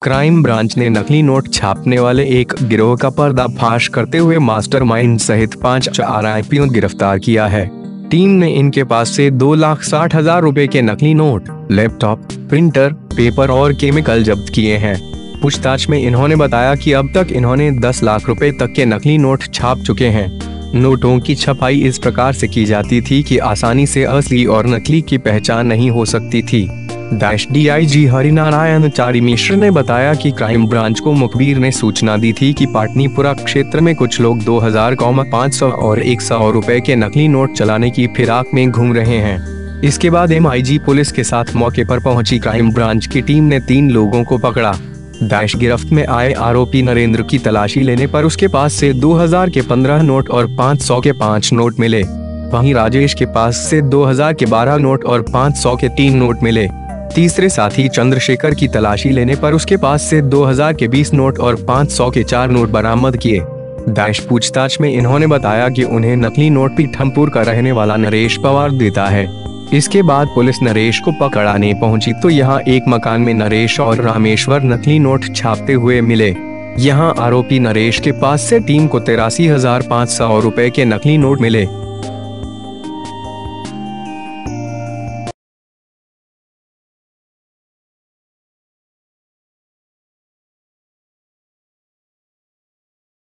Crime branch ने नकली note छापने वाले एक गिरोह का पर्दाफाश करते हुए मास्टरमाइंड सहित 5 आरोपियों गिरफ्तार किया है। टीम ने इनके पास से 2,60,000 रुपए के नकली नोट, लैपटॉप, प्रिंटर, पेपर और केमिकल जब्त किए हैं। पूछताछ में इन्होंने बताया कि अब तक इन्होंने 10 लाख रुपए तक के नकली नोट छाप चुके हैं। नोटों की छपाई इस प्रकार से की जाती थी कि आसानी से असली और नकली की पहचान नहीं हो सकती थी। डीआईजी हरिनारायणचारी मिश्र ने बताया कि क्राइम ब्रांच को मुखबिर ने सूचना दी थी कि पाटनीपुरा क्षेत्र में कुछ लोग 2000, 500 और 100 रुपए के नकली नोट चलाने की फिराक में घूम रहे हैं। इसके बाद एमआईजी पुलिस के साथ मौके पर पहुंची क्राइम ब्रांच की टीम ने 3 लोगों को पकड़ा। गिरफ्त में आए आरोपी नरेंद्र की तलाशी लेने पर उसके पास से 2000 के 15 नोट और 500 के 5 नोट मिले। वहीं राजेश के पास से 2000 के 12 नोट और 500 के 3 नोट मिले। तीसरे साथी चंद्रशेखर की तलाशी लेने पर उसके पास से 2000 के 20 नोट और 500 के 4 नोट बरामद किए। पूछताछ में इन्होंने बताया कि उन्हें नकली नोट पीठमपुर का रहने वाला नरेश पवार देता है। इसके बाद पुलिस नरेश को पकड़ाने पहुंची तो यहां एक मकान में नरेश और रामेश्वर नकली नोट छापते हुए मिले। यहां आरोपी नरेश के पास से टीम को 83,500 रुपए के नकली नोट मिले।